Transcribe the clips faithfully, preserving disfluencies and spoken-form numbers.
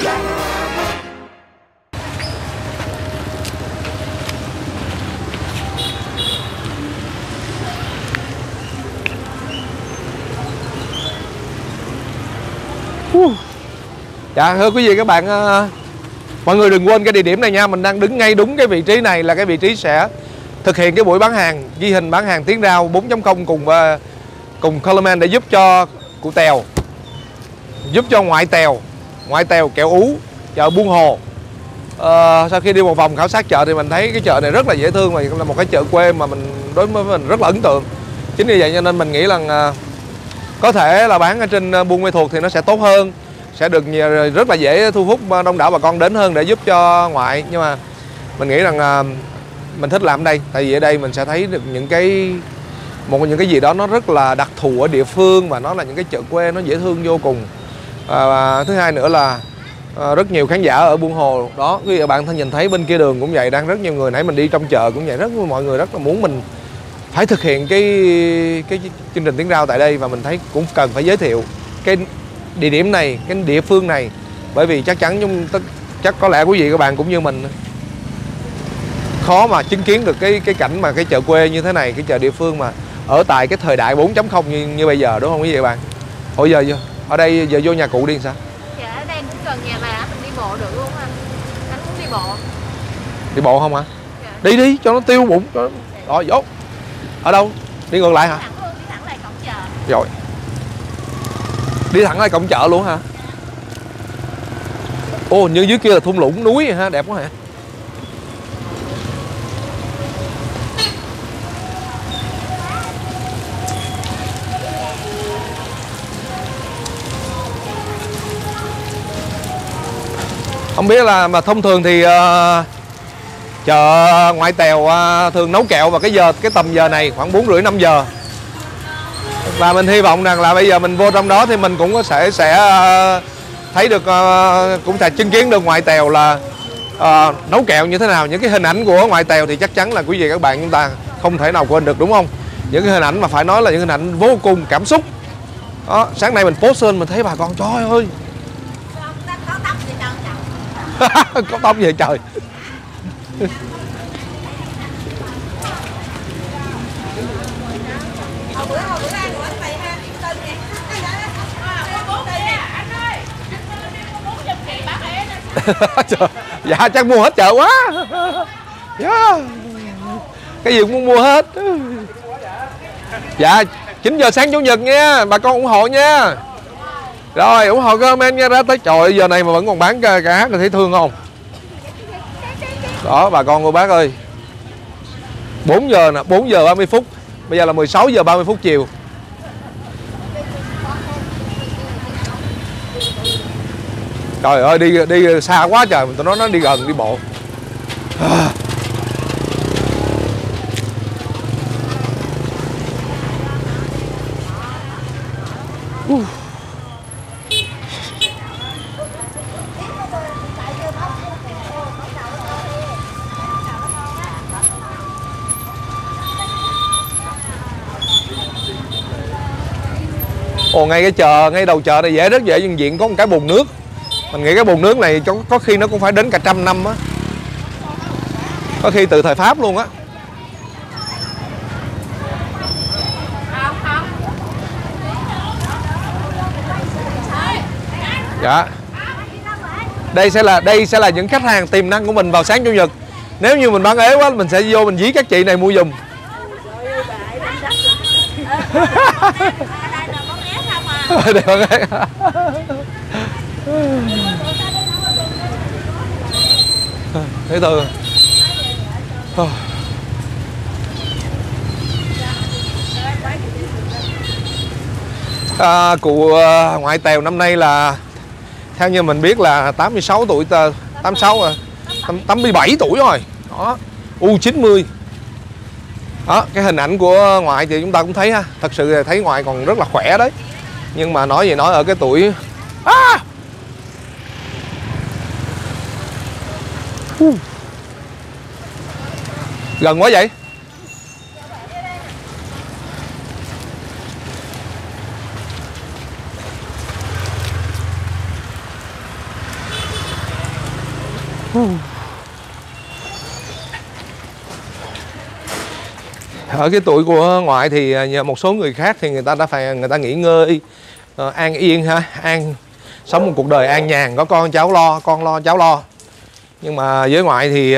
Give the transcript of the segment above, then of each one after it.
Dạ thưa quý vị các bạn, mọi người đừng quên cái địa điểm này nha. Mình đang đứng ngay đúng cái vị trí này là cái vị trí sẽ thực hiện cái buổi bán hàng, ghi hình bán hàng Tiến Rao bốn chấm không cùng cùng Coleman để giúp cho cụ Tèo, giúp cho ngoại Tèo, ngoại Tèo Kẹo Ú, chợ Buôn Hồ. Ờ, sau khi đi một vòng khảo sát chợ thì mình thấy cái chợ này rất là dễ thương và là một cái chợ quê mà mình đối với mình rất là ấn tượng. Chính vì vậy cho nên mình nghĩ là có thể là bán ở trên Buôn Mê Thuột thì nó sẽ tốt hơn, sẽ được nhiều, rất là dễ thu hút đông đảo bà con đến hơn để giúp cho ngoại. Nhưng mà mình nghĩ rằng mình thích làm ở đây, tại vì ở đây mình sẽ thấy được những cái một những cái gì đó nó rất là đặc thù ở địa phương, và nó là những cái chợ quê nó dễ thương vô cùng. À, và thứ hai nữa là à, rất nhiều khán giả ở Buôn Hồ đó, quý vị bạn thân nhìn thấy bên kia đường cũng vậy, đang rất nhiều người. Nãy mình đi trong chợ cũng vậy, rất mọi người rất là muốn mình phải thực hiện cái cái chương trình Tiến Rao tại đây, và mình thấy cũng cần phải giới thiệu cái địa điểm này, cái địa phương này, bởi vì chắc chắn chúng chắc có lẽ quý vị các bạn cũng như mình khó mà chứng kiến được cái cái cảnh mà cái chợ quê như thế này, cái chợ địa phương mà ở tại cái thời đại bốn chấm không như như bây giờ, đúng không quý vị các bạn? Ủa giờ ở đây giờ vô nhà cụ đi sao? Dạ ở đây cũng gần nhà bà, mình đi bộ được luôn anh. Anh muốn đi bộ. Đi bộ không hả? Dạ. Đi đi cho nó tiêu bụng. Cho... Rồi dốt. Ở đâu? Đi ngược lại hả? Đi thẳng luôn, đi thẳng lại cổng chợ. Rồi. Đi thẳng lại cổng chợ luôn hả? Ồ, như dưới kia là thung lũng núi ha, đẹp quá hả? Không biết là mà thông thường thì uh, chợ ngoại Tèo uh, thường nấu kẹo vào cái giờ cái tầm giờ này khoảng bốn rưỡi năm giờ. Và mình hy vọng rằng là bây giờ mình vô trong đó thì mình cũng có sẽ sẽ uh, thấy được uh, cũng thể chứng kiến được ngoại Tèo là uh, nấu kẹo như thế nào. Những cái hình ảnh của ngoại Tèo thì chắc chắn là quý vị các bạn chúng ta không thể nào quên được, đúng không? Những cái hình ảnh mà phải nói là những hình ảnh vô cùng cảm xúc. Đó, sáng nay mình post lên mình thấy bà con trời ơi. Có tóc về trời. Dạ chắc mua hết chợ quá. Yeah. Cái gì cũng muốn mua hết. Dạ chín giờ sáng chủ nhật nha, bà con ủng hộ nha. Rồi ủng hộ comment nha, ra tới trời giờ này mà vẫn còn bán cá hát là thấy thương không? Đó bà con cô bác ơi. bốn giờ nè, bốn giờ ba mươi phút. Bây giờ là mười sáu giờ ba mươi phút chiều. Trời ơi đi đi xa quá trời, mình tụi nó nó đi gần đi bộ. À. Uh. Ồ, ngay cái chợ, ngay đầu chợ này dễ rất dễ nhận diện có một cái bồn nước. Mình nghĩ cái bồn nước này có, có khi nó cũng phải đến cả trăm năm á. Có khi từ thời Pháp luôn á. Dạ. Đây sẽ là đây sẽ là những khách hàng tiềm năng của mình vào sáng chủ nhật. Nếu như mình bán ế quá mình sẽ vô mình dí các chị này mua giùm. Để con ghé. Thế từ à, cụ uh, ngoại Tèo năm nay là theo như mình biết là tám mươi sáu tuổi, tám mươi sáu rồi, tám mươi bảy tuổi rồi. Đó, U chín mươi. Đó, cái hình ảnh của ngoại thì chúng ta cũng thấy ha, thật sự là thấy ngoại còn rất là khỏe đấy. Nhưng mà nói gì nói ở cái tuổi à! uh. Gần quá vậy. Ở cái tuổi của ngoại thì nhờ một số người khác thì người ta đã phải người ta nghỉ ngơi uh, an yên ha, an sống một cuộc đời an nhàn, có con cháu lo, con lo cháu lo. Nhưng mà với ngoại thì uh,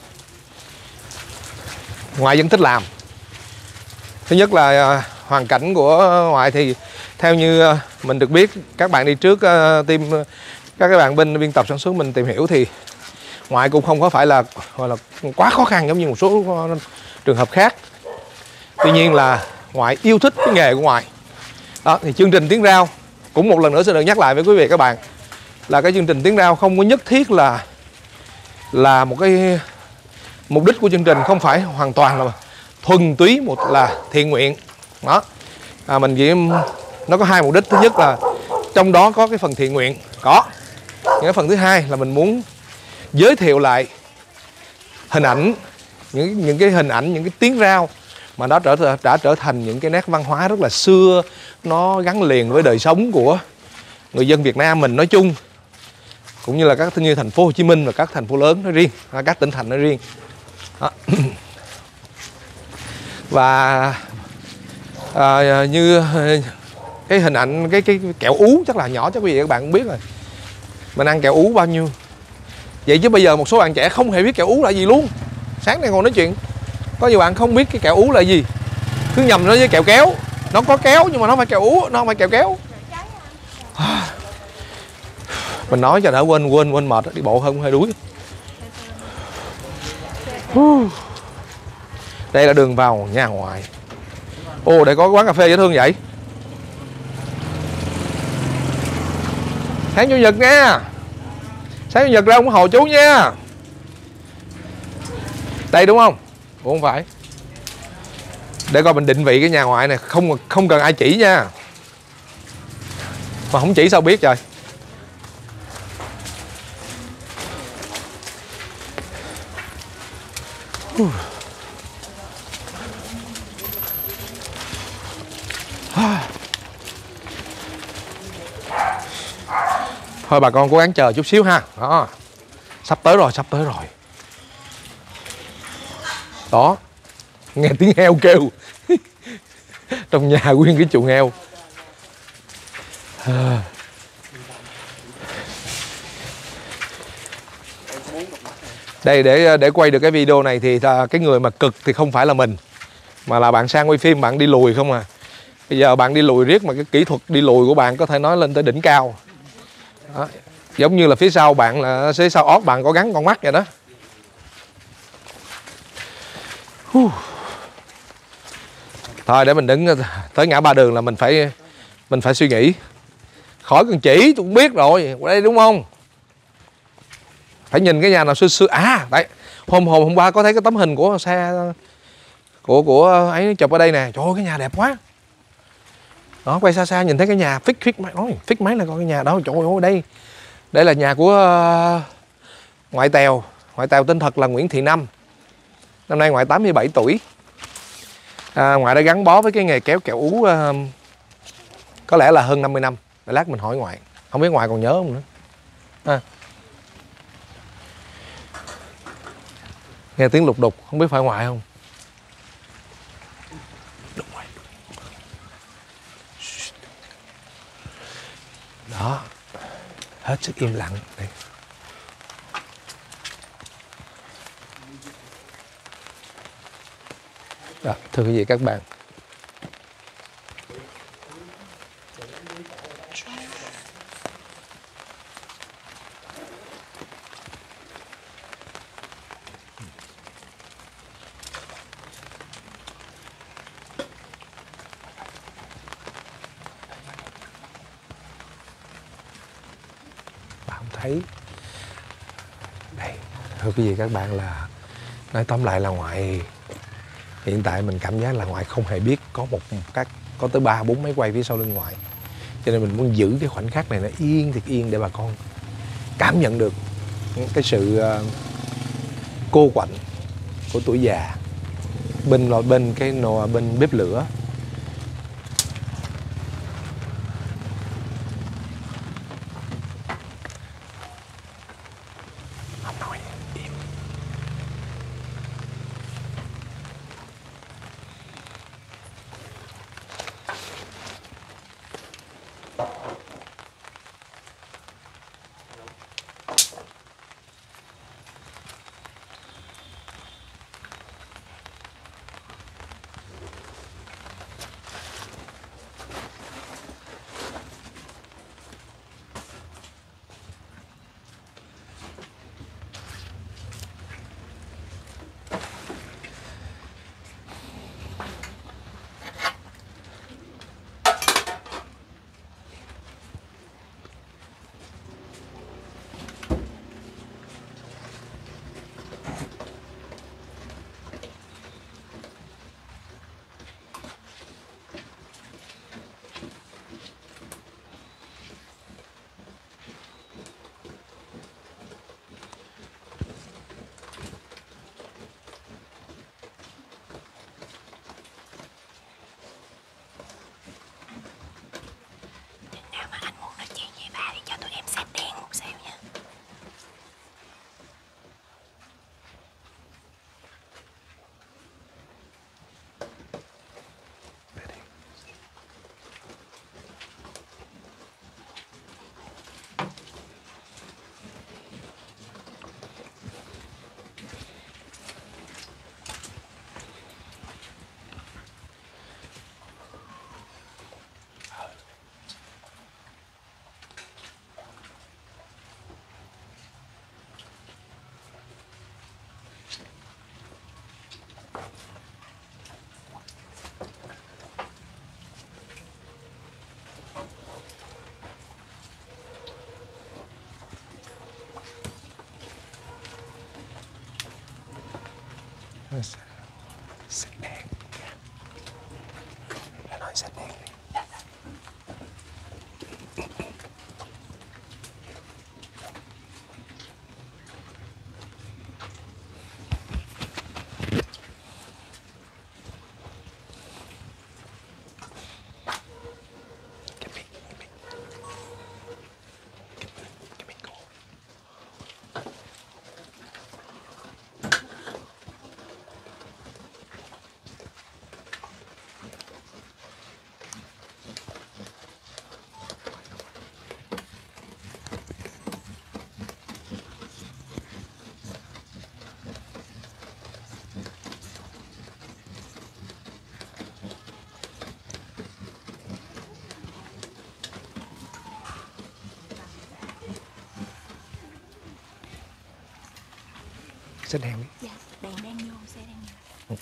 ngoại vẫn thích làm. Thứ nhất là uh, hoàn cảnh của ngoại thì theo như uh, mình được biết, các bạn đi trước uh, team uh, các cái bạn bên biên tập sản xuất mình tìm hiểu thì ngoại cũng không có phải là gọi là quá khó khăn giống như một số uh, trường hợp khác. Tuy nhiên là ngoại yêu thích cái nghề của ngoại. Đó thì chương trình Tiếng Rao cũng một lần nữa sẽ được nhắc lại với quý vị các bạn là cái chương trình Tiếng Rao không có nhất thiết là là một cái mục đích của chương trình không phải hoàn toàn là thuần túy một là thiện nguyện. Đó. À, mình chỉ nó có hai mục đích. Thứ nhất là trong đó có cái phần thiện nguyện có. Nhưng cái phần thứ hai là mình muốn giới thiệu lại hình ảnh những những cái hình ảnh những cái tiếng Rao mà nó trở đã trở thành những cái nét văn hóa rất là xưa, nó gắn liền với đời sống của người dân Việt Nam mình nói chung, cũng như là các như thành phố Hồ Chí Minh và các thành phố lớn nói riêng, các tỉnh thành nói riêng. Đó. Và à, như cái hình ảnh cái cái kẹo ú chắc là nhỏ chắc quý vị các bạn cũng biết rồi. Mình ăn kẹo ú bao nhiêu. Vậy chứ bây giờ một số bạn trẻ không hề biết kẹo ú là gì luôn. Sáng nay ngồi nói chuyện có nhiều bạn không biết cái kẹo ú là gì, cứ nhầm nó với kẹo kéo. Nó có kéo nhưng mà nó không phải kẹo ú, nó không phải kẹo kéo. Mình nói cho đỡ quên quên quên mệt, đi bộ hơn hơi đuối. Đây là đường vào nhà ngoại. Ồ, đây có quán cà phê dễ thương vậy. Sáng chủ nhật nha. Sáng chủ nhật ra ủng hộ chú nha. Đây đúng không? Ủa không phải. Để coi mình định vị cái nhà ngoại này, không không cần ai chỉ nha. Mà không chỉ sao biết trời. Thôi bà con cố gắng chờ chút xíu ha. Đó. Sắp tới rồi, sắp tới rồi. Đó. Nghe tiếng heo kêu. Trong nhà nguyên cái chuồng heo. Đây để để quay được cái video này thì cái người mà cực thì không phải là mình, mà là bạn sang quay phim, bạn đi lùi không à. Bây giờ bạn đi lùi riết mà cái kỹ thuật đi lùi của bạn có thể nói lên tới đỉnh cao. Đó. Giống như là phía sau bạn là phía sau ót bạn có gắn con mắt vậy đó. Huh. Thôi để mình đứng tới ngã ba đường là mình phải mình phải suy nghĩ. Khỏi cần chỉ tôi cũng biết rồi, qua đây đúng không? Phải nhìn cái nhà nào xưa xưa à, đấy. Hôm hôm hôm qua có thấy cái tấm hình của xe của của ấy chụp ở đây nè. Trời ơi cái nhà đẹp quá. Đó, quay xa xa nhìn thấy cái nhà fix fix máy nói fix máy là coi cái nhà đó. Trời ơi đây. Đây là nhà của uh, ngoại Tèo, ngoại Tèo tên thật là Nguyễn Thị Năm. Năm nay ngoại tám mươi bảy tuổi. À, ngoại đã gắn bó với cái nghề kéo kẹo ú uh, có lẽ là hơn năm mươi năm. Để lát mình hỏi ngoại. Không biết ngoại còn nhớ không nữa. À. Nghe tiếng lục đục, không biết phải ngoại không? Đúng rồi. Đó. Hết sức im lặng. Đây. Đó, thưa quý vị các bạn. Thấy đây, thưa quý vị các bạn, là nói tóm lại là ngoại hiện tại mình cảm giác là ngoại không hề biết có một các có tới ba bốn máy quay phía sau lưng ngoại, cho nên mình muốn giữ cái khoảnh khắc này nó yên thiệt yên để bà con cảm nhận được cái sự uh, cô quạnh của tuổi già bên bên cái nồi bên bếp lửa. Không nói. Xanh đen. Nó nói xanh đen. Xanh đen đi. Dạ, đèn đang vô, xe đang vô.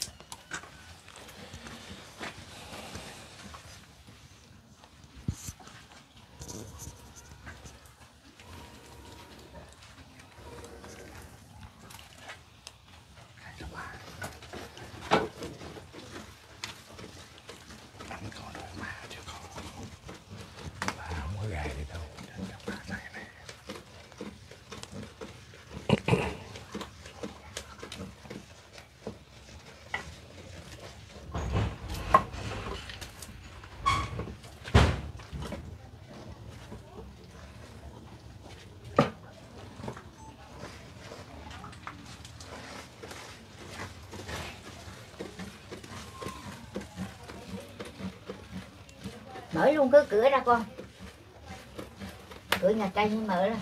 Mở luôn cái cửa ra con. Cửa nhà tranh mở ra.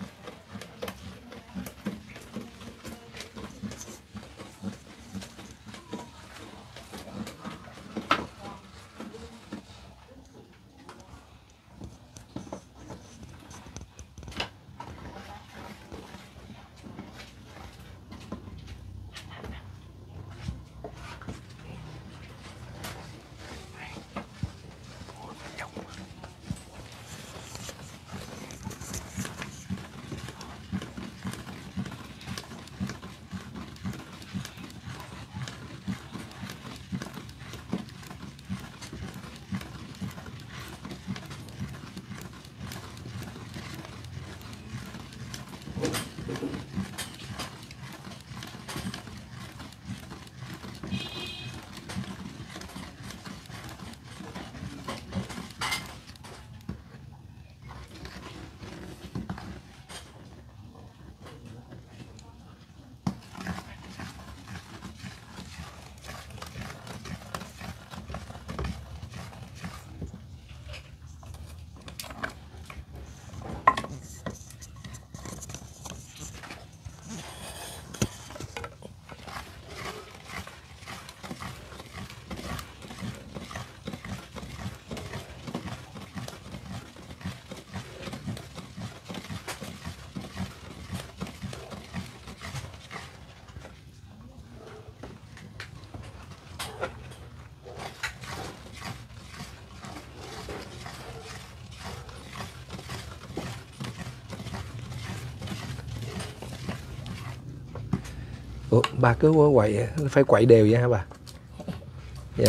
Ủa, bà cứ quậy, phải quậy đều vậy hả bà? Dạ.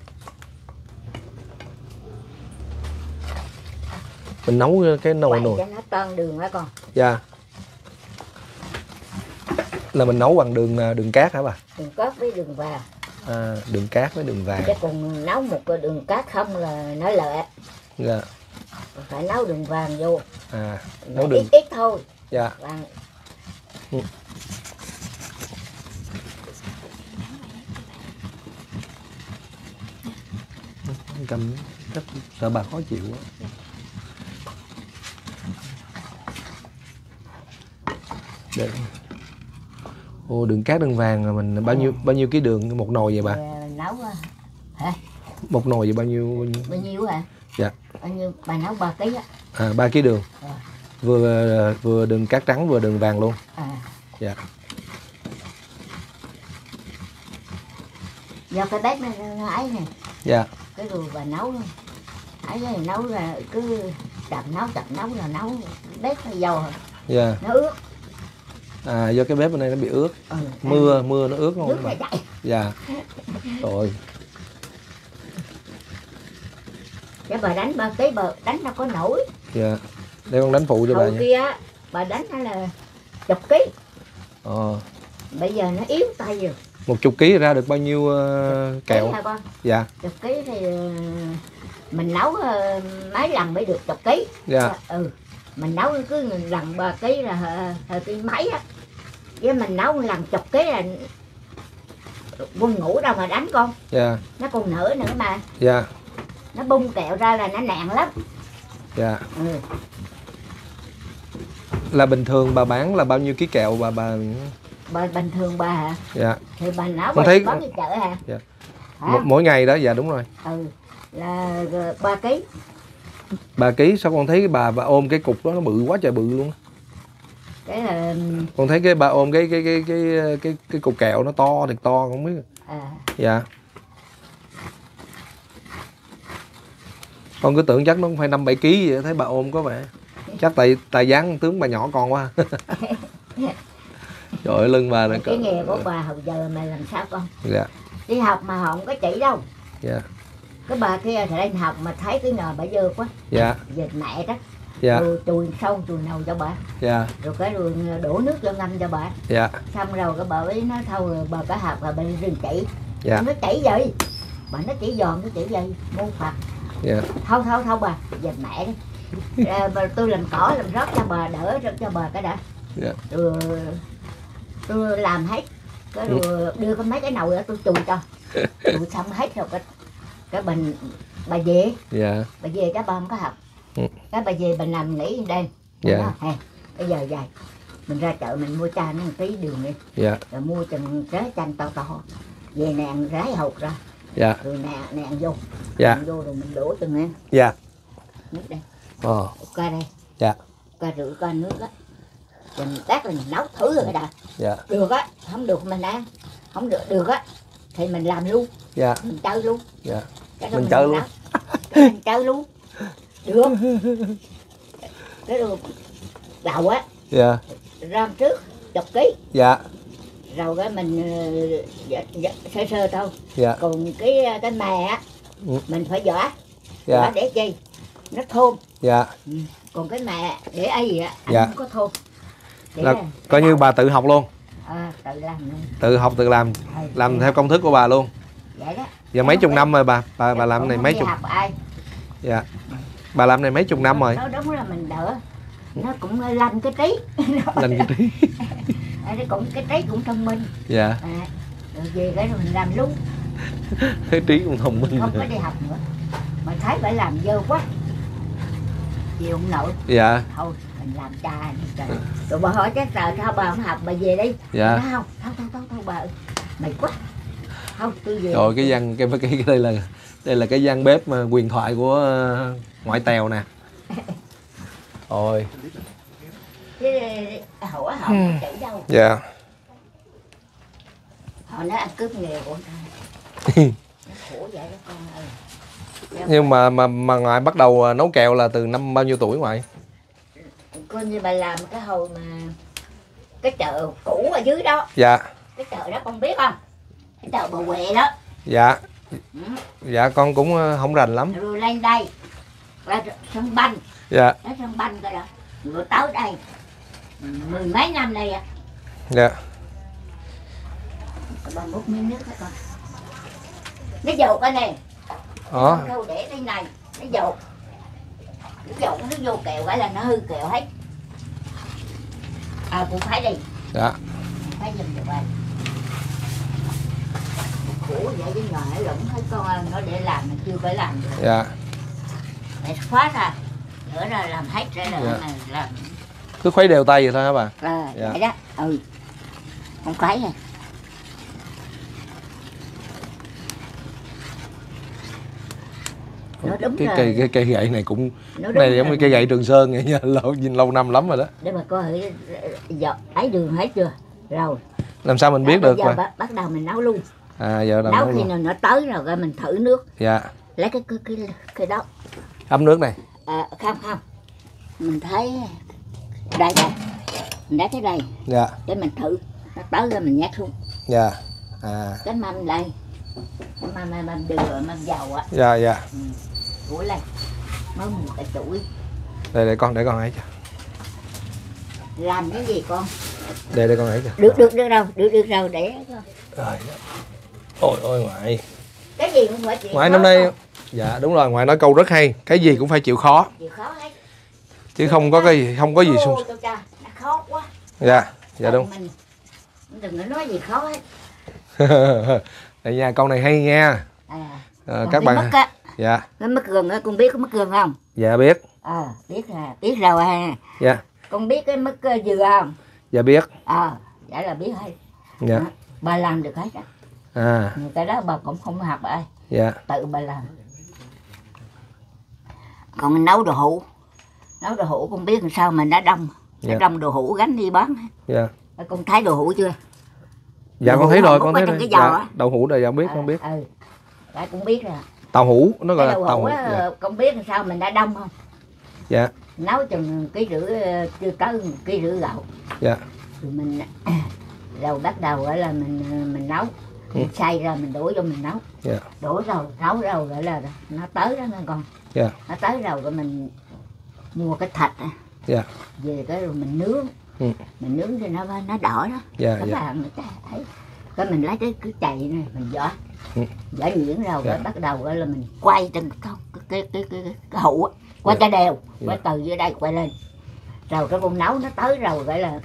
Mình nấu cái nồi Quậy nồi. cho nó toan đường hả con? Dạ. Là mình nấu bằng đường đường cát hả bà? Đường cát với đường vàng. À, đường cát với đường vàng. Chứ còn nấu một cái đường cát không là nó lẹ. Dạ. Phải nấu đường vàng vô. À, nấu nấu đường ít ít thôi. Dạ. Vàng. Ừ. Cầm rất sợ bà khó chịu quá. Để. Ô, đường cát đường vàng là mình bao nhiêu bao nhiêu ký đường một nồi vậy bà? Rồi nấu hả? Một nồi vậy bao nhiêu bao nhiêu? Bao nhiêu hả? Dạ. Bao nhiêu bà nấu ba ký á? À, ba ký đường. À. Vừa vừa đường cát trắng vừa đường vàng luôn. À. Dạ. Do cái bếp nó, nó ấy nè. Dạ. Cái rồi bà nấu luôn. Ấy rồi nấu là cứ chậm nấu chậm nấu là nấu bếp nó dầu. Dạ. Nó ướt. À do cái bếp bên đây nó bị ướt. Ừ, Mưa mưa nó ướt không nước bà? là chạy. Dạ. Rồi. Cho bà đánh ba ký bà đánh đâu có nổi. Dạ. Để con đánh phụ cho bà Hồi nha. kia bà đánh nó là chục ký. Ờ. Bây giờ nó yếu tay rồi. Một chục ký ra được bao nhiêu uh, kẹo? Hả con? Dạ. Chục ký thì mình nấu uh, mấy lần mới được chục ký. Dạ. Ừ. Mình nấu cứ lần ba ký là hơi ký mấy á. Với mình nấu lần chục ký là buông ngủ đâu mà đánh con. Dạ. Nó còn nở nữa mà. Dạ. Nó bung kẹo ra là nó nặng lắm. Dạ. Ừ. Là bình thường bà bán là bao nhiêu ký kẹo bà bà? Bà bình thường bà hả? Dạ. Thì bà nấu Con bà thấy- bán đi chợ hả? Dạ. Hả? Mỗi, mỗi ngày đó, dạ đúng rồi. Ừ. Là ba ký. Ba ký sao con thấy bà bà ôm cái cục đó nó bự quá trời bự luôn. Cái là Con thấy cái bà ôm cái cái cái cái cái cái, cái cục kẹo nó to thiệt to không biết. à, Dạ. Con cứ tưởng chắc nó cũng phải năm bảy ký vậy, thấy bà ôm có vẻ. Chắc tại tại dáng tướng bà nhỏ con quá. Trời ơi lưng bà này. cái nghề của bà hồi giờ mà làm sao con? Dạ. Đi học mà họ không có chỉ đâu. Dạ. Cái bà kia thì lên học mà thấy cái nồi bà dơ quá. Dạ. Về mẹ đó. Dạ. Rồi chùi sâu chùi nầu cho bà. Dạ. Rồi cái rồi đổ nước cho ngâm cho bà. Dạ. Xong rồi cái bà ấy nói thôi rồi bà có học rồi bà đi rừng chỉ. Dạ. Nó chỉ vậy. Bà nó chỉ giòn nó chỉ vậy. Muôn Phật. Dạ. Thôi thôi thôi bà. Về mẹ đi. À, bà, tôi làm cỏ làm rót cho bà đỡ cho bà cái đã. Dạ. Rồi tôi làm hết. Cái rồi đưa cái mấy cái nồi đó tôi chùi cho. Chùi xong hết rồi cái cái bình bà về. Dạ. Bà về cái bà không có học. Ừ. Cái bà về bà nằm nghỉ đây. Dạ. Đó, hè, bây giờ dài mình ra chợ mình mua chanh một tí đường đi. Dạ. Rồi mua chừng trái chanh to to. Về nèn rái hột ra. Dạ. Rồi nèn nèn vô. Dạ. Nèn vô rồi mình đổ từng em. Dạ. Nước đây. Ờ. Ca đây. Dạ. Ca rượu ca nước á. Rồi mình tát là mình nấu thử rồi đã. Dạ. Được á, không được mình ăn. Không được được á thì mình làm luôn. Dạ. Mình chơi luôn. Dạ. Cái đó Mình chơi luôn. nấu. Cái mình chơi luôn. Được. Cái rồi đậu á. Dạ. Ram trước chục ký. Dạ. Rồi cái mình uh, dạ, dạ, sơ sơ thôi. Dạ. Còn cái cái mè á Ừ. mình phải vỏ. Dạ. Vỏ để chi? Nó thơm. Dạ. Ừ. Còn cái mè để ấy gì á anh Dạ. không có thơm. Để Là là- coi như bà tự học luôn, à, tự làm luôn. tự học tự làm, Ừ, làm tự theo học. công thức của bà luôn. Vậy đó. Giờ mấy chục năm rồi bà, bà bà làm Cũng này không mấy đi chục. học ai. Dạ. Bà làm này mấy chục năm rồi. Nó đúng là mình đỡ. Nó cũng lanh cái trí. Lành cái trí. Nó cũng cái trí cũng thông minh. Dạ. À, rồi về cái rồi mình làm luôn. Cái trí cũng thông minh. Không có đi học nữa. Mà thấy phải làm dơ quá. Gì ông nội. Dạ. Thôi mình làm cha đi trời. Rồi bà hỏi chắc trời sao bà không học bà về đi. Dạ. Nói không, thôi thôi thôi thôi bà ơi. Mày quá. Không tôi về. Rồi cái văn cái, cái, cái đây là đây là cái văn bếp mà huyền thoại của uh, ngoại tèo nè. Rồi. Chứ hỏi họ không chỉ đâu. Dạ. Họ nói ăn cướp nghề của ta. Nó khổ vậy đó con ơi. Nhưng mà mà mà ngoại bắt đầu uh, nấu kẹo là từ năm bao nhiêu tuổi ngoại? Coi như bà làm cái hồi mà cái chợ cũ ở dưới đó. Dạ. Cái chợ đó con biết không? Cái chợ Bà Huệ đó. Dạ. Ừ. Dạ con cũng uh, không rành lắm. Rồi lên đây ra sân banh. Dạ. Ở sân banh coi đó. Rồi tới đây mười mấy năm nay à. Dạ. Bà múc miếng nước đó con. Nó dầu coi nè. Đó. Đâu để đây này. Nó dầu. Nó dầu nó vô kẹo cái là nó hư kẹo hết. À cũng phải đi. Dạ. Phải dùm cho bà. Khổ vậy chứ nhỏ nó lũng hết con ơi. Nó để làm mà chưa phải làm được. Dạ. Để khóa ra. Nữa là làm hết ra là Dạ. mà làm. Cứ khuấy đều tay vậy thôi hả bà? À, Dạ. vậy đó. Ừ. Không phải à. Nó đúng cái rồi. cây cái cây gậy này cũng Nó cái đúng này giống rồi. như cây gậy Trường Sơn vậy nha, lâu nhìn lâu năm lắm rồi đó. Để bà coi giờ ấy đường hết chưa? Rồi. Làm sao mình biết Đó, được bây bà? giờ bắt, bắt đầu mình nấu luôn. À giờ là Nấu nấu khi luôn. nào nó tới rồi rồi mình thử nước. Dạ. Lấy cái cái cái, cái đó. Ấm nước này. À, không không. Mình thấy đây đây. mình đá tới đây. Dạ. Để mình thử, nó tới rồi mình nhét xuống. Dạ. À. Cái mâm đây, cái mâm mâm mâm đường mâm dầu á. Dạ dạ. Ừ. Ủa lên, mới một cái chuỗi. Đây để con để con ấy cho. Làm cái gì con? Đây để con ấy cho. Được được được đâu, được được đâu để con. Rồi. Ôi ôi ngoại. Cái gì cũng phải chịu Ngoại khó năm nay con. dạ đúng rồi, ngoại nói câu rất hay, cái gì cũng phải chịu khó. Chịu khó hết. Chứ không có cái gì không có gì Ô, sung. trời trời, nó khó quá. Dạ, dạ đúng. Mình đừng có nói gì khó hết. Đây nha, câu này hay nha. À, À, còn các cái bạn. mứt á, Dạ. cái mứt gừng á, con biết cái mứt gừng không? Dạ biết. Ờ, biết là biết rồi ha. Dạ. Con biết cái mứt uh, dừa không? Dạ biết. Ờ, vậy là biết hết. Dạ. Đó, bà làm được hết á. À. Người ta đó bà cũng không học ai, Dạ. tự bà làm. Còn nấu đồ hũ, nấu đồ hũ con biết làm sao mình đã đông, đã Dạ. đông đồ hũ gánh đi bán. Dạ. Con thấy đồ hũ chưa? Dạ Đậu con hũ thấy rồi, hút con ở thấy trong rồi. cái giò Dạ. á. Đậu hũ này dạ biết, Ờ, con biết. Ừ, tại cũng biết rồi. Tàu hũ nó gọi Cái là đồ tàu hũ hũ. á, Dạ. con biết làm sao mình đã đông không? Dạ. Nấu chừng ký rưỡi, ờ, chưa tới một ký rưỡi gạo. Dạ. Rồi mình rồi bắt đầu gọi là mình mình nấu, mình xay ra mình đổ vô mình nấu. Dạ. Đổ rồi nấu rồi gọi là nó tới đó nghe con. Dạ. Nó tới rồi rồi mình mua cái thịt á, Dạ. về cái rồi mình nướng. Ừ. Mình nướng thì nó nó đỏ đó. Dạ. Các Dạ. bạn người ta thấy cái mình lấy cái cái chày này mình vỏ, Ừ. vỏ nhuyễn rồi Dạ. rồi bắt đầu gọi là mình quay trên cái cái cái cái, cái, cái hũ á, quay Dạ. cho đều, Dạ. quay từ dưới đây quay lên. Rồi cái con nấu nó tới rồi gọi là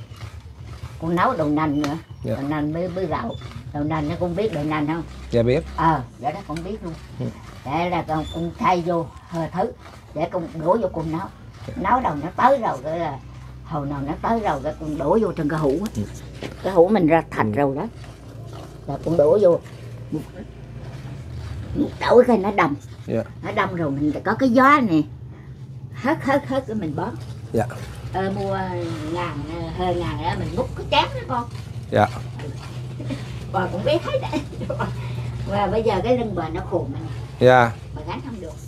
con nấu đậu nành nữa. Dạ. Đậu nành với với gạo. Đậu nành nó con biết đậu nành không? Dạ biết. Ờ, vậy đó con biết luôn. Ừ. Để là con, con thay vô hơi thứ để con đổ vô con nấu. Nấu đầu nó tới rồi gọi là hồi nào nó tới rồi cái con đổ vô trong cái hũ á. Ừ. Cái hũ mình ra thành Ừ. rồi đó. Rồi con đổ vô một, một đổ cái nó đầm. Dạ. Nó đâm rồi mình có cái gió này hết hết hết cái mình bón. Dạ. Ờ, mua ngàn hơi ngàn đó mình múc cái chén đó con. Dạ. Bà cũng biết hết đấy. Và bây giờ cái lưng bà nó khùng này, Dạ. bà gánh không được.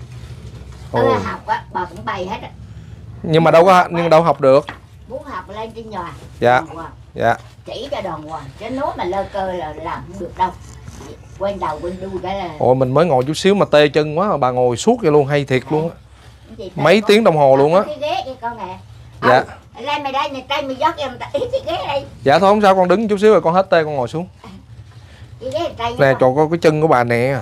Ồ. Ờ, học á bà cũng bày hết á. Nhưng mà đâu có nhưng đâu học được. Muốn học lên trên nhà. Dạ. Đàng hoàng. Dạ. Chỉ cho đàng hoàng chứ nếu mà lơ cơ là làm không được đâu. Quên đầu quên đuôi cái là Ôi mình mới ngồi chút xíu mà tê chân quá mà bà ngồi suốt vậy luôn, hay thiệt luôn á. cái gì ta? Mấy Con- tiếng đồng hồ luôn á. cái ghế kia con nè. Dạ. Ừ, lên mày đây, mày tay mày dắt em ta ý cái ghế đây. Dạ thôi không sao, con đứng chút xíu rồi con hết tê con ngồi xuống. Cái ghế tay Nè cho có cái chân của bà nè.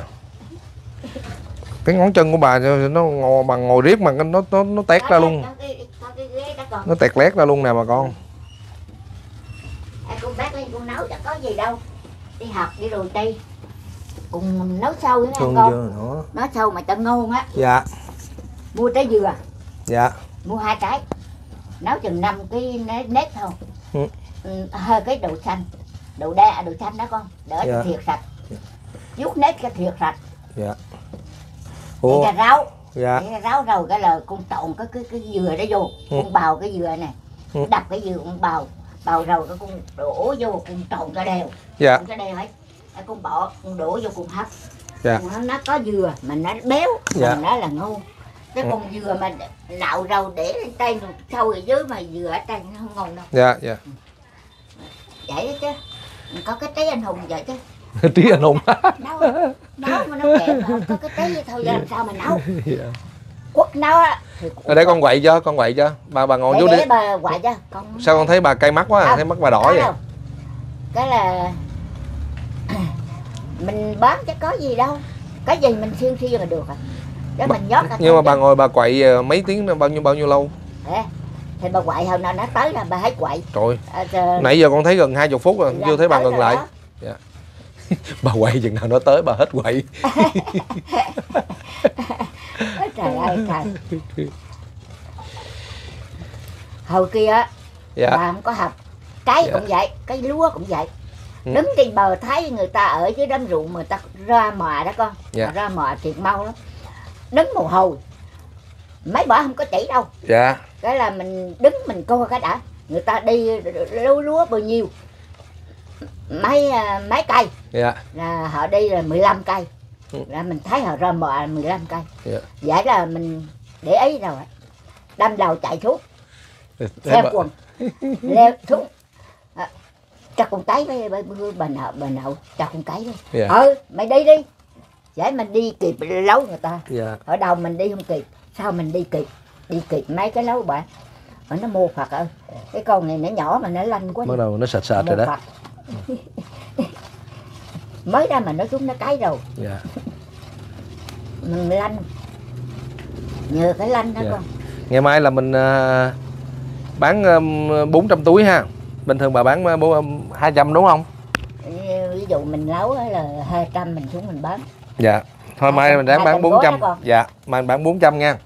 Cái ngón chân của bà nó ngồi bà ngồi riết mà nó nó nó tét ra luôn. Có cái, có cái ghế đó con. Nó tẹt lét ra luôn nè bà con. À, con bác lên con nấu chẳng có gì đâu. Đi học đi rồi đi. Cùng nấu sâu với Chân con. chưa nữa. Nấu sâu mà tao ngon á. Dạ. Mua trái dừa, Dạ. mua hai trái. Nấu chừng năm cái nếp, nếp thôi. Ừ. Ừ, hơi cái đậu xanh. Đậu đa, đậu xanh đó con. Đỡ Dạ. cho thiệt sạch. Vuốt nếp cho thiệt sạch. Dạ. Để Ủa. ra rau. Dạ. Để ra rau rồi cái là con trộn cái cái cái dừa đó vô. Ừ. Con bào cái dừa này. Ừ. Đập cái dừa con bào. Bào rồi cái con đổ vô con trộn cho đều. Dạ. Trộn cho đều hết. Cái con bỏ, con đổ vô con hấp. Dạ. Nó, nó có dừa mà nó béo. Dạ. Mà nó là ngon. Cái Ừ. con dừa mà nạo rau để lên tay sâu ở dưới mà dừa ở tay nó không ngon đâu. Dạ. Dạ. Vậy đó chứ. Có cái trái anh hùng vậy chứ. Trí anh hùng. Nấu, nấu mà nó kẹo mà không có cái trái thôi làm sao mà nấu. Dạ. Quất nấu á. thì Ở đây con quậy cho, con quậy cho. Bà bà ngồi để, vô để đi. bà quậy cho. Con... Sao con thấy bà cay mắt quá à? Không, Thấy mắt bà đỏ có vậy? đâu. Cái là mình bán chứ có gì đâu. Cái gì mình siêng siêng là được à. Để Bà- mình nhót ra Nhưng mà thôi bà chứ. ngồi bà quậy ờ, mấy tiếng bao nhiêu bao nhiêu lâu? Ê, thì bà quậy hồi nào nó tới là bà hết quậy. Trời, À, giờ- nãy giờ con thấy gần hai chục phút rồi, chưa thấy bà tới ngừng rồi lại. đó. Bà quậy chừng nào nó tới bà hết quậy. Ôi trời ơi trời. Hồi kia á, Dạ. bà không có học. Cái Dạ. cũng vậy, cái lúa cũng vậy. Ừ. Đứng trên bờ thấy người ta ở dưới đám ruộng người ta ra mò đó con. Dạ. Ra mò thiệt mau lắm. Đứng một hồi. Mấy bả không có chỉ đâu. Dạ. Cái là mình đứng mình coi cái đã. Người ta đi lúa lúa bao nhiêu. Mấy à, mấy cây. Dạ. Là họ đi là mười lăm cây. Ừ. Là mình thấy họ ra mò mười lăm cây. Dạ. Vậy là mình để ý rồi. Đâm đầu chạy xuống. Thế Theo bà, quần. leo xuống à, chắc con cái với, với, với bà nậu bà nậu chắc con cái với Dạ. ừ mày đi đi để mình đi kịp lấu người ta. Dạ. Ở đầu mình đi không kịp, sao mình đi kịp, đi kịp mấy cái lấu bạn mà nó mua Phật ơi, cái con này nó nhỏ mà nó lanh quá, Bắt đầu nó sệt sệt rồi đó. Mới ra mà nó xuống nó cái rồi. Dạ. Mình lanh nhờ cái lanh đó. Dạ. Con ngày mai là mình uh, bán um, bốn trăm túi ha. Bình thường bà bán uh, hai trăm đúng không? Ví dụ mình nấu là hai trăm mình xuống mình bán. Dạ. Thôi mai mình đang bán bốn trăm. Dạ, mai mình bán bốn trăm nha.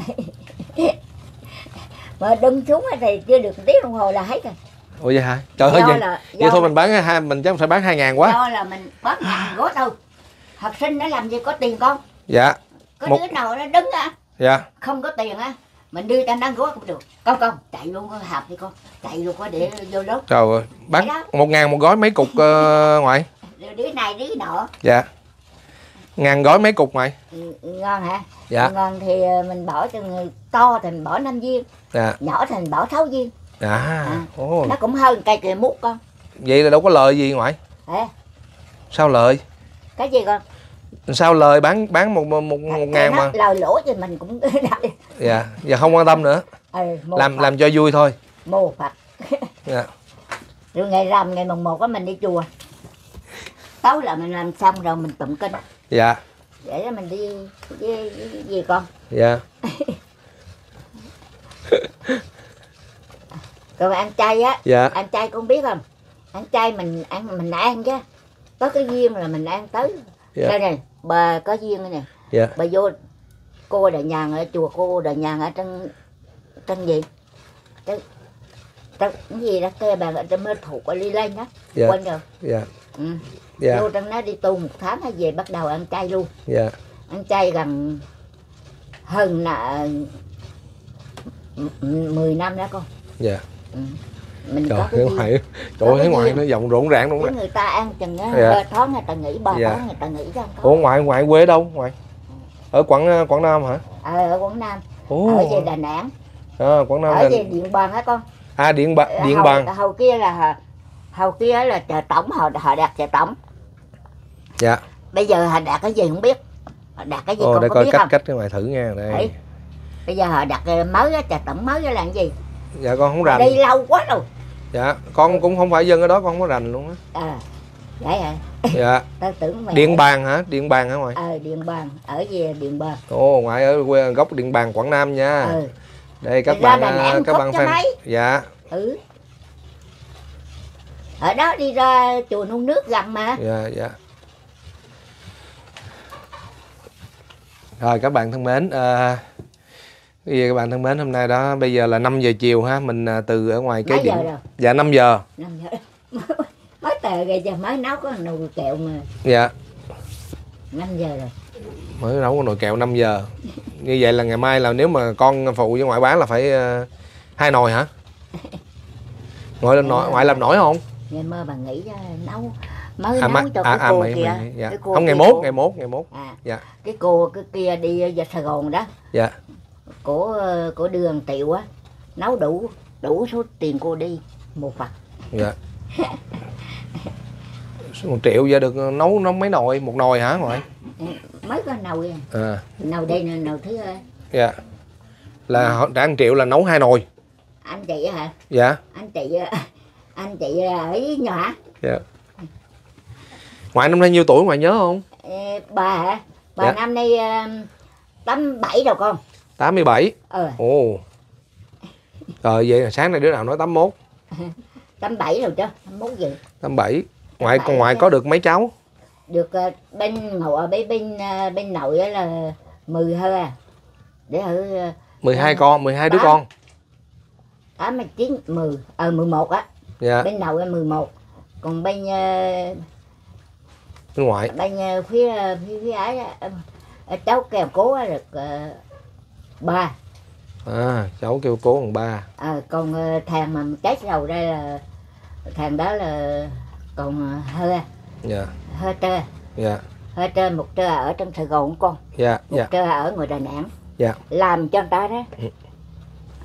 Mà đừng xuống thì chưa được tiếng đồng hồ là hết rồi. Ủa vậy hả? Trời ơi vậy. Là, vậy thôi mình bán hai mình chắc phải bán hai ngàn quá. Do là mình bán ngàn gói đâu. Học sinh nó làm gì có tiền con. Dạ. Có một... đứa nào nó đứng á. Dạ. Không có tiền á. Mình đưa ta đang gói cũng được. Con con chạy luôn có học đi con. Chạy luôn có để vô lớp. Trời ơi. Bán một ngàn một gói mấy cục uh, ngoại? Đứa này đứa nọ. Dạ. Ngàn gói mấy cục ngoại? Ngon hả? Dạ. Ngon thì mình bỏ cho người to thì mình bỏ năm viên. Dạ. Nhỏ thì mình bỏ sáu viên. À, à. Oh. Nó cũng hơn cây kìa mút con. Vậy là đâu có lời gì ngoại? À. Sao lời? Cái gì con? Sao lời bán bán một một, một, à, một ngàn mà lời lỗ thì mình cũng dạ giờ không quan tâm nữa. Ừ, làm Phật. Làm cho vui thôi. Mô Phật. Dạ. Rồi ngày rằm ngày mùng một á mình đi chùa. Tối là mình làm xong rồi mình tụng kinh. Dạ. Để mình đi với, với gì con? Dạ. Rồi ăn chay á. Dạ. Ăn chay con biết không? Ăn chay mình ăn mình ăn chứ. Có cái duyên là mình ăn tới. Dạ. Đây này, bà có duyên này nè. Dạ. Bà vô cô Đại Nhàn ở chùa cô Đại Nhàn ở trên trên gì? Trên, trên cái gì đó cái bà ở trên mê thuộc ở Ly Lên đó. Dạ. Quên rồi. Dạ. Ừ. Dạ. Vô trong đó đi tu một tháng hay về bắt đầu ăn chay luôn. Dạ. Ăn chay gần hơn là mười năm đó con. Dạ. Ừ. Mình trời có cái ngoại, trời ơi, ngoại nó giọng rộn ràng đúng không? Người ta ăn chừng á, dạ. Thoáng người ta nghĩ, ba dạ. Thoáng người ta nghĩ rằng có. Ủa ngoại, ngoại quê đâu ngoại? Ở Quảng Quảng Nam hả? Ờ, ở Quảng Nam. Ồ. Ở về Đà Nẵng. À, Quảng Nam. Ở về Điện Bàn hả con? À, Điện Bàn, Điện hầu, Bàn. Hầu kia là hầu kia là chợ tổng, họ họ đặt chợ tổng. Dạ. Bây giờ họ đặt cái gì không biết. Họ đặt cái gì Ồ, con để có coi biết cách, không? cách cái ngoại thử nha đây. Đấy. Bây giờ họ đặt mới á, chợ tổng mới là cái gì? Dạ con không rành. Đi lâu quá rồi. Dạ, con cũng không phải dân ở đó, con không có rành luôn á. À, vậy hả? Dạ. Tao tưởng mày Điện Bàn hả? Điện Bàn hả ngoại? Ờ, Điện Bàn, ở về Điện Bàn. Ồ, ngoại ở quê gốc Điện Bàn, Quảng Nam nha. Ừ. Đây các bạn, các bạn fan. Dạ. Ừ. Ở đó đi ra chùa Nung Nước gần mà. Dạ, dạ. Rồi các bạn thân mến, à, cái gì các bạn thân mến, hôm nay đó bây giờ là năm giờ chiều ha, mình từ ở ngoài cái điểm. Dạ năm giờ. năm giờ. Mới tờ rồi giờ mới nấu có nồi kẹo mà. Dạ. năm giờ rồi. Mới nấu có nồi kẹo năm giờ. Như vậy là ngày mai là nếu mà con phụ với ngoại bán là phải uh, hai nồi hả? Ngoại làm nổi, ngoại làm nổi không? Ngày mơ bà nghĩ ra nấu mới à, nấu cho à, cái à, cô mày, kìa. mày, dạ. Cái cô không ngày mốt, cô... ngày mốt, ngày mốt. À, dạ. Cái cô cái kia đi ra Sài Gòn đó. Dạ. Của của Đường Tiệu á, nấu đủ đủ số tiền cô đi một Phật. Dạ. Một triệu giờ được nấu nấu mấy nồi, một nồi hả ngoại? Mới có nồi à. À. Nồi đây là nồi thứ hai. Dạ. Là họ đã ăn triệu là nấu hai nồi. Anh chị hả? Dạ. Anh chị anh chị ở nhà. Dạ. Ngoại năm nay nhiêu tuổi ngoại nhớ không? Ê, bà hả? Bà dạ. Năm nay uh, tám mươi bảy rồi con. tám mươi bảy. Ừ. Ồ. Rồi vậy là sáng nay đứa nào nói tám mươi mốt. tám mươi bảy rồi chứ, tám mươi mốt gì? tám mươi bảy. Ngoại con ngoại có được mấy cháu? Được uh, bên ngồi bên bên uh, bên nội là mười hơi à. Để ở uh, mười hai con, mười hai đứa con. tám mươi chín, mười, ờ mười một á. Dạ. Bên nội là mười một. Còn bên uh, bên ngoại. Bên uh, phía phía phía ấy uh, cháu kèo cố được uh, ba. À, cháu kêu cố còn ba. À, còn uh, thằng mà chết rồi đây là thằng đó là còn uh, hơi. Dạ. Hơi trơ. Dạ. Hơi trơ, một trơ ở trong Sài Gòn con. Dạ. Một dạ. trơ ở ngoài Đà Nẵng. Dạ. Làm cho người ta đó. Ừ.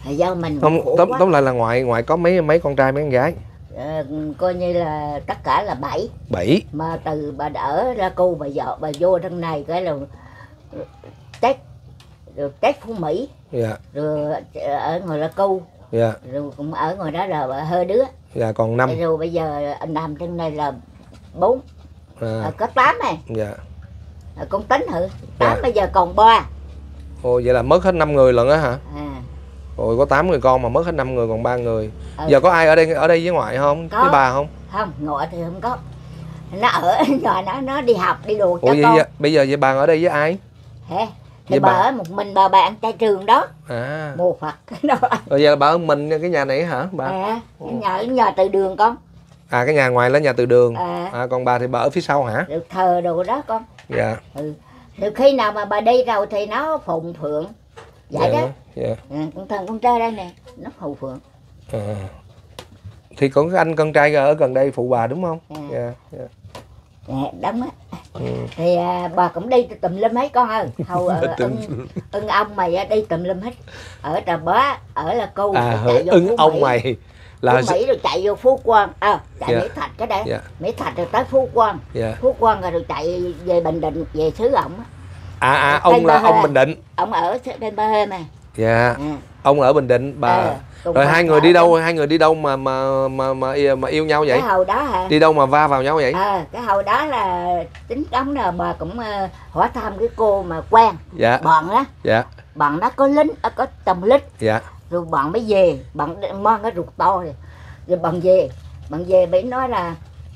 do mình Không, khổ tóm, quá. tóm lại là ngoại ngoại có mấy mấy con trai mấy con gái? Ờ, coi như là tất cả là bảy. Bảy. Mà từ bà đỡ ra cô bà vợ bà vô trong này cái là Tết, rồi Tết Phú Mỹ, Dạ. rồi ở ngoài là câu, Dạ. rồi cũng ở ngoài đó là bà hơi đứa. Dạ, còn năm. Rồi bây giờ anh nằm trên này là bốn, À. à, có tám này. Dạ. À, con tính thử tám Dạ. bây giờ còn ba. Ồ, vậy là mất hết năm người lận á hả? À. Ôi, có tám người con mà mất hết năm người còn ba người. Ừ. Giờ có ai ở đây ở đây với ngoại không? Có. Với bà không? Không, ngoại thì không có. Nó ở nhà nó nó đi học đi đồ cho Ủa vậy con. giờ, bây giờ vậy bà ở đây với ai? Hả? Thì Vậy bà bà- ở một mình bà bạn trai trường đó. À. Một Phật đó. Rồi giờ là bà ở mình cái nhà này hả bà? À, nhà nhà từ đường con. À, cái nhà ngoài là nhà từ đường. À. À, còn bà thì bà ở phía sau hả? Được thờ đồ đó con. Dạ. Ừ. Từ khi nào mà bà đi rồi thì nó phụng phượng. Vậy Dạ. đó. Dạ. À, con thần con trai đây nè, nó phụng phượng. À. Thì có cái anh con trai ở gần đây phụ bà đúng không? À. Dạ. Dạ. Dạ, đúng á. Ừ. Thì à, bà cũng đi tùm lum hết con ơi. Hầu ở Tùm ưng, ưng ông mày á, đi tùm lum hết. Ở Trà Bá, ở là Câu, À, chạy hơi vô ưng Phú ông Mỹ. mày là Phú Mỹ rồi chạy vô Phú Quang, à, chạy Dạ. Mỹ Thạch cái đấy. Dạ. Mỹ Thạch rồi tới Phú Quang. Dạ. Phú Quang rồi, rồi chạy về Bình Định, về xứ ổng á. À, à, Tên ông là Ba ông Hê. Bình Định. Ông ở bên Ba Hê mà. Dạ. À. Ông ở Bình Định, bà. Ờ, cùng Rồi bà hai người ở đi đâu, bên- hai người đi đâu mà mà mà mà, yêu- mà yêu nhau vậy? Cái hầu đó hả? Đi đâu mà va vào nhau vậy? À, cái hầu đó là tính đóng là bà cũng uh, hỏi thăm cái cô mà quen. Dạ. Bọn đó, Dạ. bọn nó có lính, à, có tầm lít. Dạ. Rồi bọn mới về, bọn mang cái ruột to rồi. Rồi bọn về, bọn về mới nói là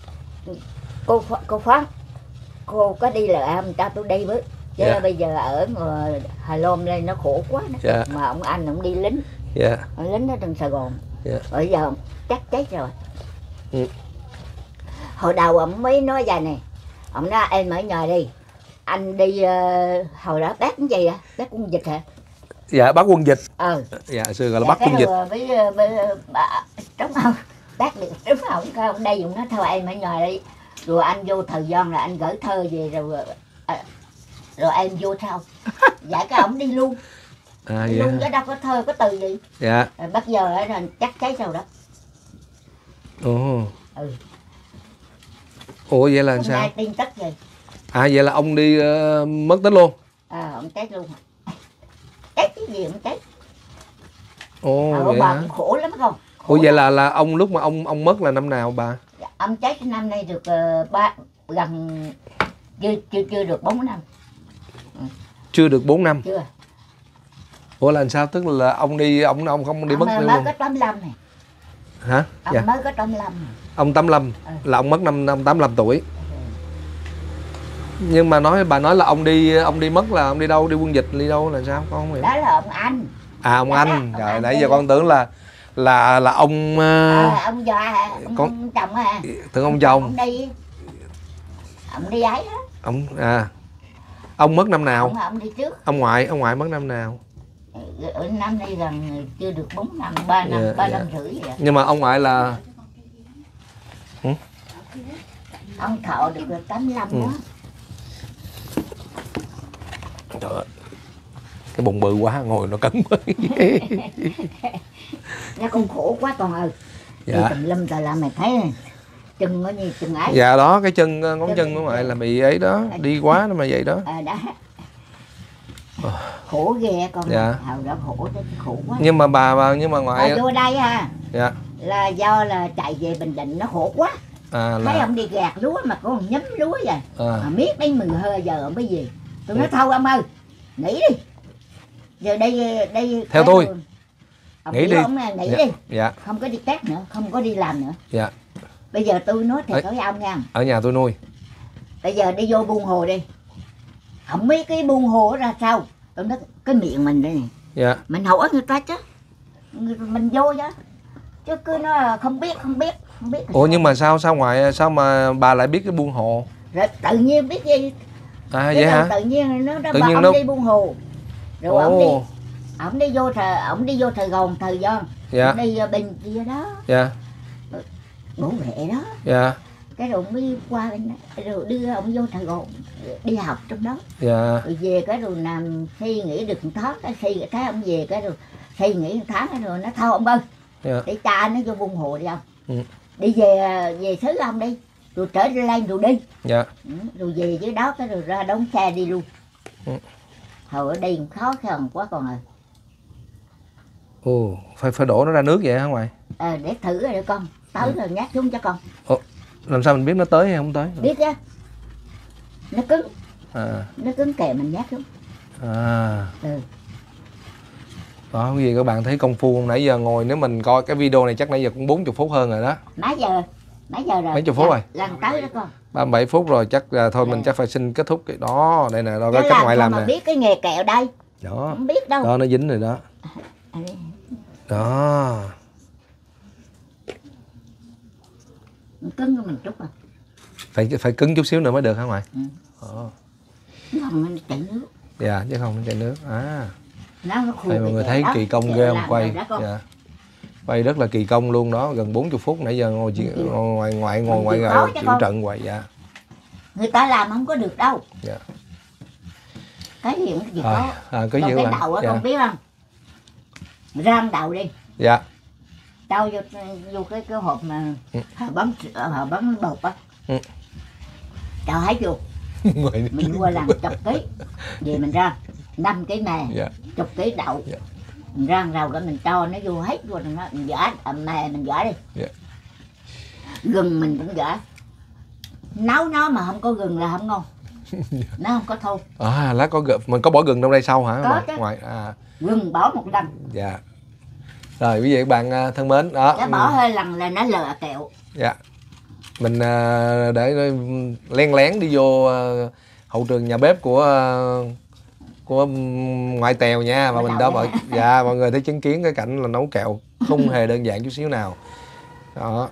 cô cô Phán, cô có đi là em ta tôi đi với. Chứ Dạ. bây giờ ở ngoài Hà Lôm đây nó khổ quá đó. Dạ. Mà ông anh ông đi lính, Dạ. ông lính ở trong Sài Gòn. Dạ. Bây giờ ông chắc chết rồi. Ừ. Hồi đầu ông mới nói vậy nè, ông nói em ở nhà đi, anh đi uh, hồi đó bác cái gì à, bác quân dịch hả? Dạ, bác quân dịch. Ờ. Dạ, xưa gọi là Dạ, bác cái quân dịch. rồi với, với bà trống không, bác được trống không, không đây dùng nó thôi em ở nhà đi, rồi anh vô thời gian là anh gửi thơ về rồi à, rồi em vô sau. Dạ cái ổng đi luôn. À, Đi dạ. luôn chứ đâu có thơ có từ gì. Dạ. Rồi bắt giờ là chắc cháy sau đó. Ồ. Ừ. Ủa vậy là Hôm sao? nay tin tức gì? À, vậy là ông đi uh, mất tích luôn. À, ông chết luôn. Chết cái gì ông chết. Ồ, Ờ, vậy bà hả? cũng khổ lắm không? Khổ Ủa vậy lắm. là là ông lúc mà ông ông mất là năm nào bà? Ông chết cái năm nay được uh, ba gần chưa chưa chưa được bốn năm. Chưa được bốn năm. Chưa. Ủa là sao? Tức là ông đi ông ông không đi Ông mất mới luôn. mới có tám lăm này. Hả? Ông Dạ. mới có tám lăm này. Ông tám lăm Ừ. là ông mất năm năm tám lăm tuổi. Nhưng mà nói bà nói là ông đi ông đi mất là ông đi đâu, đi quân dịch đi đâu là sao con không hiểu. Đó là ông anh. À, ông Đó, anh. ông Trời, anh nãy đi. giờ con tưởng là là là ông À, uh, ông già hả? Ông, con- ông chồng hả? tưởng ông chồng. Ông đi. Ông đi ấy đó. Ông à. Ông mất năm nào? Ông, ông đi trước. Ông ngoại, ông ngoại mất năm nào? Ở năm nay gần chưa được bốn năm, ba năm, Dạ, ba dạ. năm rưỡi vậy. Nhưng mà ông ngoại là Ông thọ được tám mươi lăm Ừ. đó. trời ơi. Cái bụng bự quá, ngồi nó cấn quá. Nó con khổ quá con ơi. Đi Dạ. tùm lum tà làm mày thấy này. Chân nó như chân ấy. Dạ đó, cái chân ngón Chân- chân của ngoại là bị ấy đó, đi quá nó mà vậy đó. À, đó. Khổ ghê con. Dạ. Hồi đó khổ đó, khổ quá. Nhưng mà bà, bà nhưng mà ngoại À, vô đây ha, dạ. là do là chạy về Bình Định nó khổ quá. À Thấy là ông đi gạt lúa mà con nhấm lúa vậy. à, Mà miết đến mười hơi giờ ông mới về. Tôi nói Ừ. thôi ông ơi, nghỉ đi. Giờ đây đây Theo cái tôi. đường- Ông Nghỉ nghỉ đi. ông là nghỉ dạ. đi, Dạ. không có đi cát nữa, không có đi làm nữa. Dạ. Bây giờ tôi nói thiệt Ấy. với ông nha, Ở nhà tôi nuôi. bây giờ đi vô buôn hồ đi. Không biết cái buôn hồ ra sao. Tôi nói cái miệng mình đây này, Dạ. mình hỏi người ta chứ, Người- mình vô chứ, chứ cứ nó không biết không biết không biết. Ủa nhưng mà sao sao ngoại sao mà bà lại biết cái buôn hồ? Rồi tự nhiên biết gì. À Cái vậy đầu hả? tự nhiên nó nó Tự bảo nhiên ông nó- đi buôn hồ. Rồi ông đi Ồ. ông đi vô thời ông đi vô Sài Gòn thời gian. Dạ. Ông đi uh, bên kia đó, Dạ. bố vệ đó. Dạ. Cái rồi ông mới qua bên đó, rồi đưa ông vô Sài Gòn đi học trong đó. Dạ. Rồi về cái rồi làm suy nghĩ được một tháng, cái suy thấy ông về cái rồi suy nghĩ một tháng rồi nó thôi ông ơi, yeah. để cha nó vô vùng hồ đi không, ừ. đi về về xứ ông đi, rồi trở lên rồi đi, yeah. ừ. rồi về dưới đó cái rồi ra đón xe đi luôn. ừ. Hồi ở đây khó khăn quá con ơi. Ồ, phải phải đổ nó ra nước vậy hả ngoại? À, để thử rồi để con tới ừ. rồi nhát xuống cho con. Ồ, làm sao mình biết nó tới hay không tới? Biết á, nó cứng, à. nó cứng kè mình nhát xuống. À. Ừ. Đó, quý vị các bạn thấy công phu không? Nãy giờ ngồi, nếu mình coi cái video này chắc nãy giờ cũng bốn mươi phút hơn rồi đó. Mấy giờ? Mấy giờ rồi? Mấy chục phút rồi. Lần tới đó con. ba mươi bảy phút rồi, chắc là thôi ừ. mình chắc phải xin kết thúc cái đó. Đây nè, đó cái cách ngoại làm nè. Biết cái nghề kẹo đây. Đó. Không biết đâu. Đó nó dính rồi đó. Đó. Cứng của mình chút à. Phải phải cứng chút xíu nữa mới được hả ngoại? Ừ. Ờ. Chứ không nó chảy nước. Dạ, chứ không nó chảy nước. À. Nó, nó Đây mọi người thấy kỳ công ghê không? Quay. Dạ. Quay rất là kỳ công luôn đó, gần bốn mươi phút nãy giờ ngồi, ngồi ngoài ngoại ngồi ngoài ngồi chịu trận hoài. Dạ. Người ta làm không có được đâu. Dạ. Cái gì cũng gì à, có. À, cái gì cái đầu á, dạ. Con biết không? Rang đầu đi. Dạ. Trao vô, vô cái cái hộp mà ừ. họ bấm họ bấm bột á. Ừ. Trao hết vô. Mình mua làm chục ký, về mình rang năm ký mè, dạ. chục ký đậu. Dạ. Mình rang rau cái mình cho nó vô hết vô nó mình giã mè mình giã đi. Dạ. Gừng mình cũng giã. Nấu nó mà không có gừng là không ngon. Nó không có thô. À, lá có gừng, mình có bỏ gừng trong đây sau hả? Có chứ. Ngoài à. Gừng bỏ một lần. Dạ. Rồi quý vị các bạn thân mến, đó. Cái bỏ hơi lần là nó lợ kẹo. Dạ. Mình để len lén đi vô hậu trường nhà bếp của của ngoại Tèo nha, và mình đó mọi dạ mọi người thấy chứng kiến cái cảnh là nấu kẹo không hề đơn giản chút xíu nào. Đó.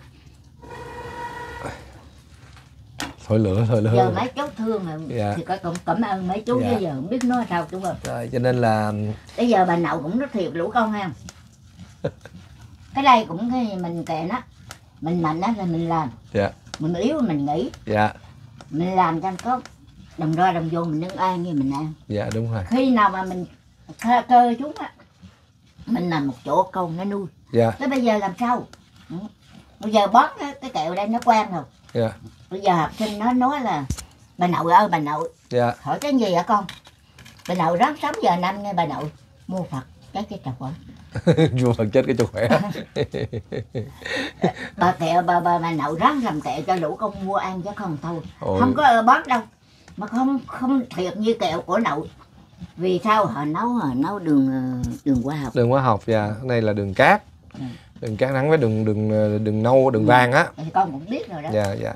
Thôi lửa thôi lửa. Giờ mấy chú thương rồi dạ. Thì cũng cảm ơn mấy chú dạ. Bây giờ không biết nói sao chú ơi. Rồi cho nên là bây giờ bà Nậu cũng rất thiệt lũ con ha. Cái đây cũng cái mình kệ nó, mình mạnh á là mình làm. Dạ. Mình yếu mình nghỉ. Dạ. Mình làm cho có đồng ra đồng vô mình nâng ăn như mình ăn. Dạ đúng rồi. Khi nào mà mình cơ, cơ chúng á, mình làm một chỗ câu nó nuôi. Dạ. Thế bây giờ làm sao? Ừ. Bây giờ bón cái, cái kẹo đây nó quen rồi. Dạ. Bây giờ học sinh nó nói là bà Nậu ơi bà Nậu. Dạ. Hỏi cái gì hả con? Bà Nậu ráng sáu giờ năm nghe bà Nậu mua Phật cái cái trà khỏe. Mua Phật chết cái trà khỏe. Bà kẹo bà, bà bà Nậu ráng làm kẹo cho đủ con mua ăn chứ không thôi. Ôi. Không có bón đâu. Mà không không thiệt như kẹo của Nậu. Vì sao họ nấu họ nấu đường đường hóa học. Đường hóa học dạ, cái này là đường cát. Ừ. Đường cát nắng với đường đường đường nâu, đường ừ. vàng á. Thì con cũng biết rồi đó. Dạ dạ.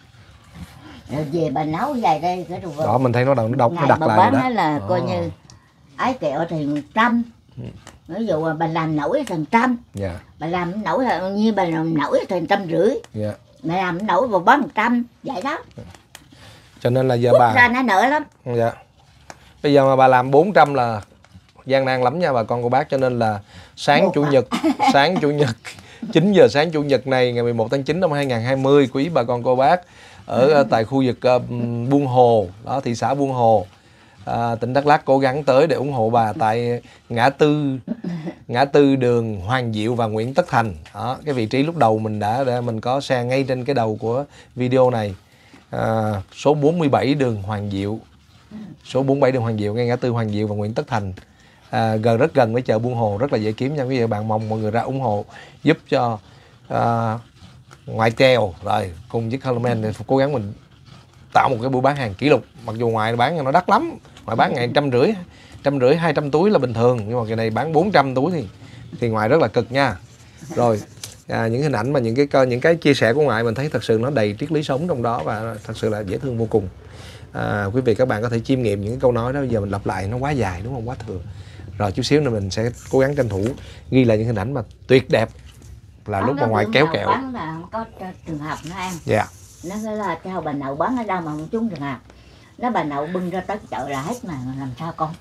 Rồi về bà nấu về đây cái đồ. Đó mình thấy nó đầu nó đọc nó đặt lại rồi đó. Nói là coi như ái kẹo thì một trăm. Ừ. Ví dụ bà làm nổi thành trăm. Dạ. Bà làm nổi như bà làm nổi thành trăm rưỡi. Dạ. Bà làm nổi vào bán một trăm vậy đó. Cho nên là giờ Quốc bà ra nó nợ lắm. Dạ. Bây giờ mà bà làm bốn trăm là gian nan lắm nha bà con cô bác, cho nên là sáng Một chủ à. nhật, sáng chủ nhật chín giờ sáng chủ nhật này ngày mười một tháng chín năm hai nghìn không trăm hai mươi, quý bà con cô bác ở ừ. tại khu vực uh, Buôn Hồ, đó thị xã Buôn Hồ, à, tỉnh Đắk Lắk cố gắng tới để ủng hộ bà tại ngã tư ngã tư đường Hoàng Diệu và Nguyễn Tất Thành. Đó, cái vị trí lúc đầu mình đã để mình có share ngay trên cái đầu của video này. À, số bốn mươi bảy đường Hoàng Diệu, số bốn mươi bảy đường Hoàng Diệu ngay ngã tư Hoàng Diệu và Nguyễn Tất Thành, à, gần rất gần với chợ Buôn Hồ, rất là dễ kiếm nha quý vị bạn. Mong mọi người ra ủng hộ giúp cho à, ngoại Tèo rồi cùng với Carmen để cố gắng mình tạo một cái buổi bán hàng kỷ lục. Mặc dù ngoài bán nó đắt lắm, ngoài bán ngày trăm rưỡi trăm rưỡi hai trăm túi là bình thường, nhưng mà cái này bán bốn trăm túi thì thì ngoài rất là cực nha. Rồi à, những hình ảnh mà những cái những cái chia sẻ của ngoại mình thấy thật sự nó đầy triết lý sống trong đó và thật sự là dễ thương vô cùng. À, quý vị các bạn có thể chiêm nghiệm những cái câu nói đó, giờ mình lặp lại nó quá dài đúng không, quá thừa. Rồi chút xíu nữa mình sẽ cố gắng tranh thủ ghi lại những hình ảnh mà tuyệt đẹp là lúc mà ngoại kéo kẹo. Bán là có trường hợp nó ăn. Dạ. Nó nói là cho bà Nậu bán ở đâu mà không trúng trường hợp. Nó bà Nậu bưng ra tới chợ là hết mà làm sao con.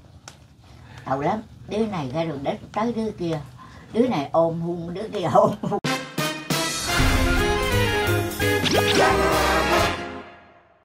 Đầu lắm, đứa này ra đường đến tới đứa kia. Đứa này ôm hung, đứa kia ôm hung.